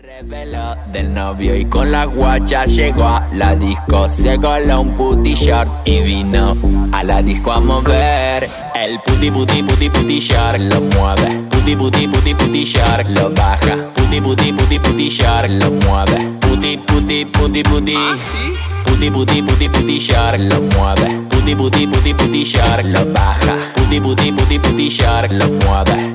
Reveló del novio y con la guacha llegó a la disco. Se coló un puti short y vino a la disco a mover el puti short. Lo mueve, puti short. Lo baja, puti short. Lo mueve, puti short. Lo mueve, puti short. Lo baja, puti short. Lo mueve,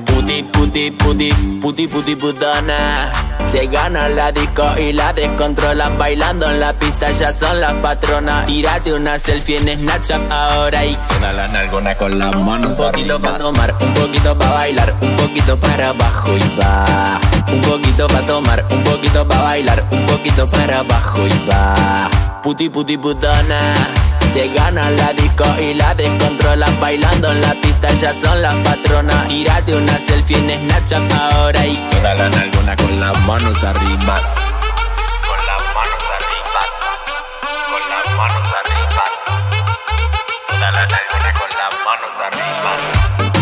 puti putona. Se gana la disco y la descontrolan. Bailando en la pista ya son las patronas. Tírate una selfie en Snapchat ahora y queda la nalgona con las manos. Un poquito pa' tomar, un poquito pa' bailar, un poquito para abajo y va. Un poquito pa' tomar, un poquito pa' bailar, un poquito para abajo y va. Puti putona. Se gana la disco y la descontrolan. Bailando en la pista ya son las patronas. Tírate una selfie en Snapchat ahora y queda la nalgona con las manos arriba. Con las manos arriba. Con las manos arriba. Toda la nalgona con las manos arriba.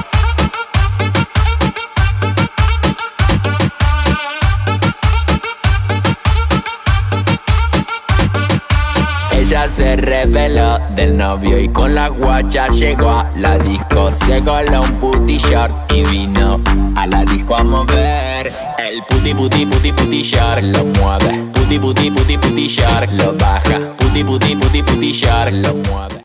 Ella se reveló del novio y con la guacha llegó a la disco. Se coló un puti short y vino a la disco a mover el puti short. Lo mueve, puti short. Lo baja, puti short. Lo mueve.